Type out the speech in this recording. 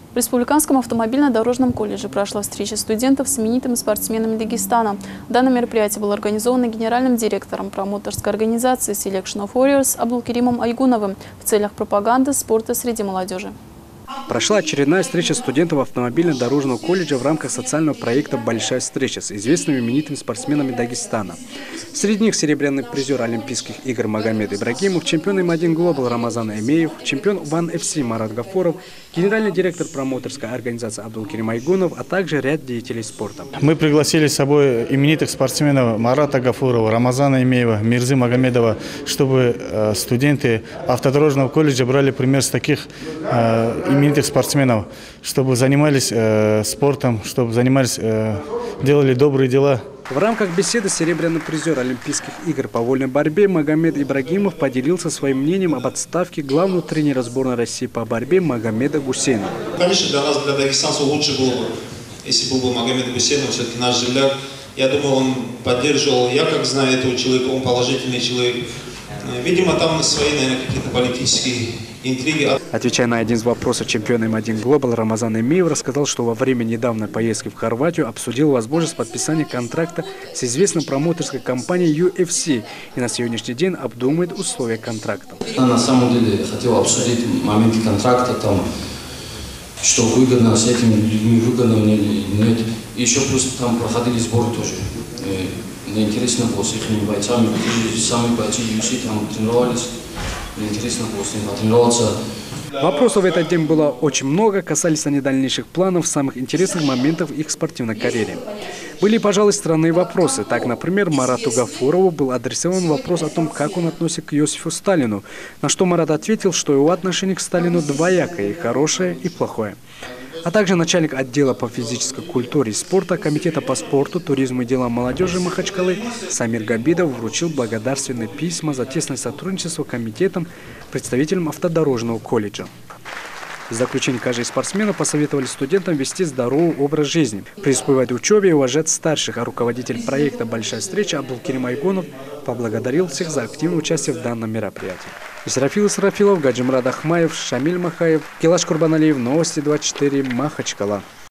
В Республиканском автомобильно-дорожном колледже прошла встреча студентов с именитыми спортсменами Дагестана. Данное мероприятие было организовано генеральным директором промоутерской организации Selection of Warriors Абдулкеримом Айгуновым в целях пропаганды спорта среди молодежи. Прошла очередная встреча студентов автомобильно-дорожного колледжа в рамках социального проекта «Большая встреча» с известными именитыми спортсменами Дагестана. Среди них серебряный призер Олимпийских игр Магомед Ибрагимов, чемпион М1 Global Рамазан Эмеев, чемпион One FC Марат Гафуров, генеральный директор промоутерской организации Абдулкерим Айгунов, а также ряд деятелей спорта. Мы пригласили с собой именитых спортсменов Марата Гафурова, Рамазана Эмеева, Мирзы Магомедова, чтобы студенты автодорожного колледжа брали пример с таких именитых спортсменов, чтобы занимались спортом, чтобы делали добрые дела. В рамках беседы серебряный призер Олимпийских игр по вольной борьбе Магомед Ибрагимов поделился своим мнением об отставке главного тренера сборной России по борьбе Магомеда Гусейнова. Конечно, для нас, для дагестанцев, лучше было бы, если был бы Магомед Гусейнов, все-таки наш земляк. Я думаю, он поддерживал, я как знаю этого человека, он положительный человек. Видимо, там свои, наверное, какие-то политические интриги. Отвечая на один из вопросов, чемпион М1 Global Рамазан Эмеев рассказал, что во время недавней поездки в Хорватию обсудил возможность подписания контракта с известной промоутерской компанией UFC и на сегодняшний день обдумывает условия контракта. На самом деле хотел обсудить момент контракта, там, что выгодно с этими людьми, выгодно мне или нет. И еще плюс там проходили сборы тоже. Мне интересно было с их бойцами, сами бойцы UFC там тренировались. Мне интересно было с ним потренироваться. Вопросов в этот день было очень много, касались они дальнейших планов, самых интересных моментов их спортивной карьере. Были, пожалуй, странные вопросы. Так, например, Марату Гафурову был адресован вопрос о том, как он относится к Иосифу Сталину, на что Марат ответил, что его отношение к Сталину двоякое, и хорошее, и плохое. А также начальник отдела по физической культуре и спорта Комитета по спорту, туризму и делам молодежи Махачкалы Самир Габидов вручил благодарственные письма за тесное сотрудничество комитетом представителям автодорожного колледжа. В заключение каждого спортсмена посоветовали студентам вести здоровый образ жизни, преуспевать в учебе и уважать старших, а руководитель проекта «Большая встреча» Абдулкерим Айгунов поблагодарил всех за активное участие в данном мероприятии. Исрафил Исрафилов, Гаджимрад Ахмаев, Шамиль Махаев, Келаш Курбаналиев, Новости 24, Махачкала.